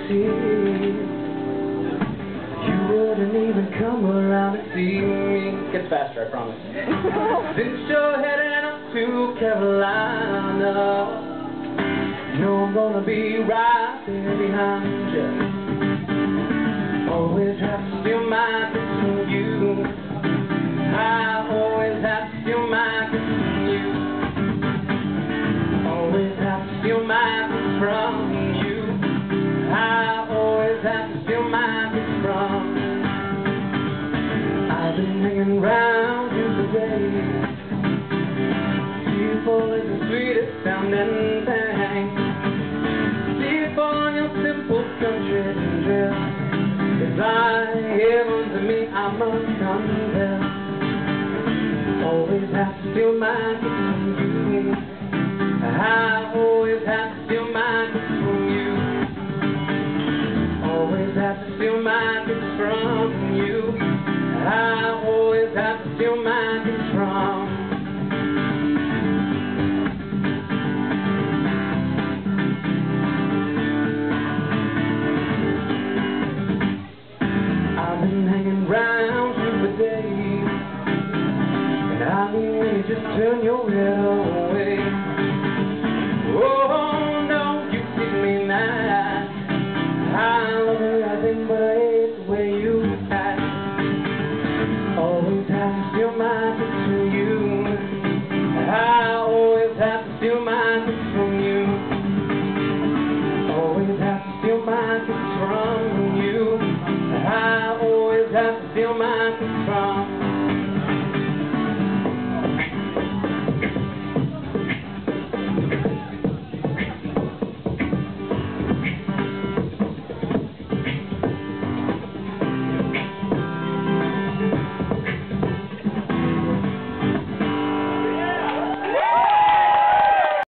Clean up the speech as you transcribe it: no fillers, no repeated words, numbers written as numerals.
tears. You wouldn't even come around to see me. Gets faster, I promise. Since you're heading up to Carolina, you know I'm gonna be right there behind you. Always have to steal my kiss from you. I always have to steal my kiss from you. Always have to steal my kiss from you. I always have to steal my kiss from you. I've been hanging around you today. People is the sweetest sounding thing. People on your simple country dress. It's like heaven to me, I must confess. Always have to steal my kiss from you. I always have to steal my kiss from you. Always have to steal my kiss from you. I always have to steal my kiss from you. I've been hanging around you for days, and I mean when you just turn your head away. Oh no, you give me that. I love everything, but I hate the way you act. Always have to steal my kiss from you. I always have to steal my kiss from you. Always have to steal my kiss from you. I always have to steal my kiss